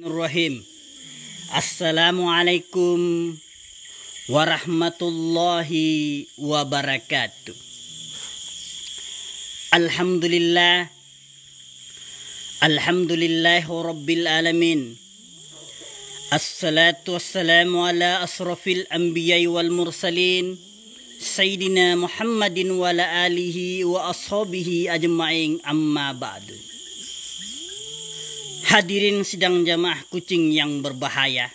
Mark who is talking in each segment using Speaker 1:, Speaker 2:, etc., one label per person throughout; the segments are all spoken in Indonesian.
Speaker 1: Bismillahirrahmanirrahim. Assalamualaikum warahmatullahi wabarakatuh. Alhamdulillahi rabbil alamin. Assalatu wassalamu ala asrafil anbiya'i wal mursalin Sayyidina Muhammadin wa ala alihi wa ashabihi ajma'in, amma ba'du. Hadirin sidang jamaah kucing yang berbahaya,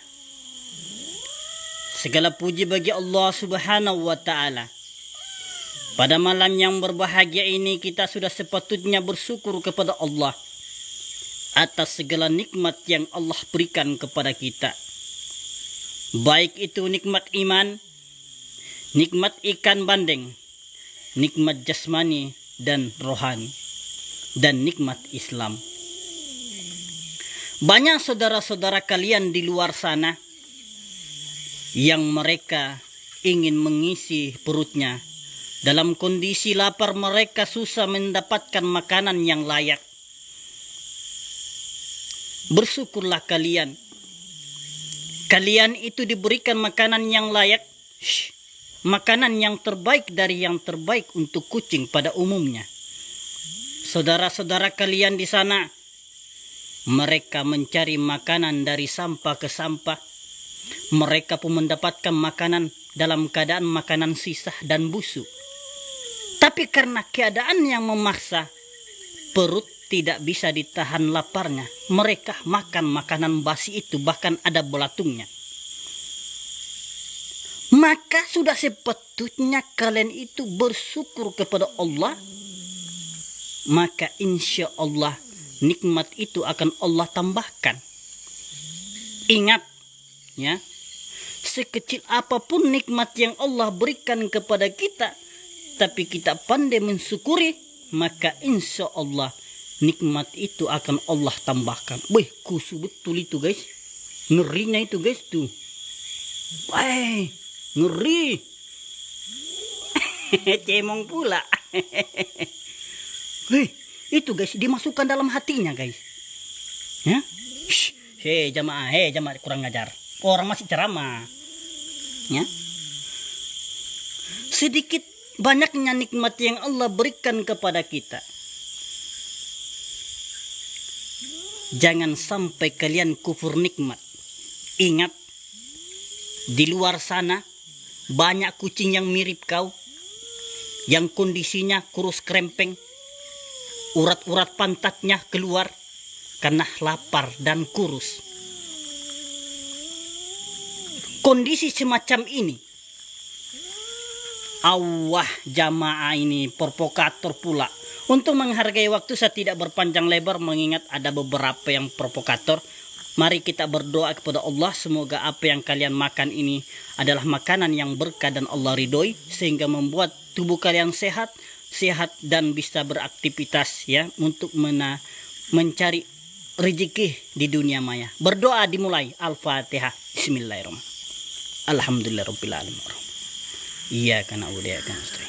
Speaker 1: segala puji bagi Allah Subhanahu wa ta'ala. Pada malam yang berbahagia ini kita sudah sepatutnya bersyukur kepada Allah atas segala nikmat yang Allah berikan kepada kita. Baik itu nikmat iman, nikmat ikan bandeng, nikmat jasmani dan rohani, dan nikmat Islam. Banyak saudara-saudara kalian di luar sana yang mereka ingin mengisi perutnya. Dalam kondisi lapar mereka susah mendapatkan makanan yang layak. Bersyukurlah kalian. Kalian itu diberikan makanan yang layak. Makanan yang terbaik dari yang terbaik untuk kucing pada umumnya. Saudara-saudara kalian di sana, mereka mencari makanan dari sampah ke sampah. Mereka pun mendapatkan makanan dalam keadaan makanan sisa dan busuk. Tapi karena keadaan yang memaksa, perut tidak bisa ditahan laparnya. Mereka makan makanan basi itu, bahkan ada belatungnya. Maka sudah sepatutnya kalian itu bersyukur kepada Allah. Maka insya Allah nikmat itu akan Allah tambahkan. Ingat ya, sekecil apapun nikmat yang Allah berikan kepada kita, tapi kita pandai mensyukuri, maka insya Allah nikmat itu akan Allah tambahkan. Wih, kusu betul itu guys. Ngerinya itu guys tuh. Wih, ngeri. Cemong pula. Wih, itu guys, dimasukkan dalam hatinya guys. Ya? Hei jamaah kurang ngajar. Orang masih ceramah. Ya? Sedikit banyaknya nikmat yang Allah berikan kepada kita, jangan sampai kalian kufur nikmat. Ingat, di luar sana banyak kucing yang mirip kau, yang kondisinya kurus krempeng, urat-urat pantatnya keluar karena lapar dan kurus. Kondisi semacam ini, Allah jamaah ini provokator pula. Untuk menghargai waktu saya tidak berpanjang lebar, mengingat ada beberapa yang provokator. Mari kita berdoa kepada Allah, semoga apa yang kalian makan ini adalah makanan yang berkah dan Allah ridhoi, sehingga membuat tubuh kalian sehat dan bisa beraktivitas ya, untuk mencari rezeki di dunia maya. Berdoa dimulai. Al-Fatihah. Bismillahirrahmanirrahim. Alhamdulillahirabbil alamin. Iyyaka na'budu wa iyyaka nasta'in.